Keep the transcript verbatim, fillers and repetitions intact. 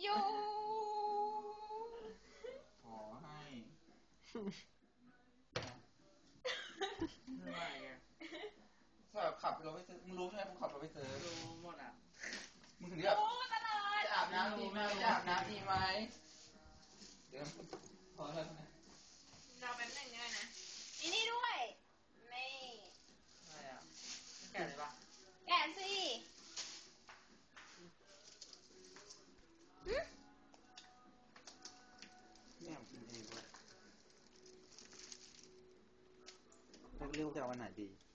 อยู่ขอให้ไม่ไหวไงแบบขับรถไปซื้อมึงรู้ใช่ไหมมึงขับรถไปซื้อรู้หมดอ่ะมึงถึงเรียกจะอาบน้ำดีไหมจะอาบน้ำดีไหมเดี๋ยวพอแล้วนะเราเป็นหนึ่งด้วยนะอีนี่ด้วยนี่อะไรอ่ะแก่เลยปะแกะสิไม่อยากกินเองด้วยเลือกเลือกจะเอาอันไหนดี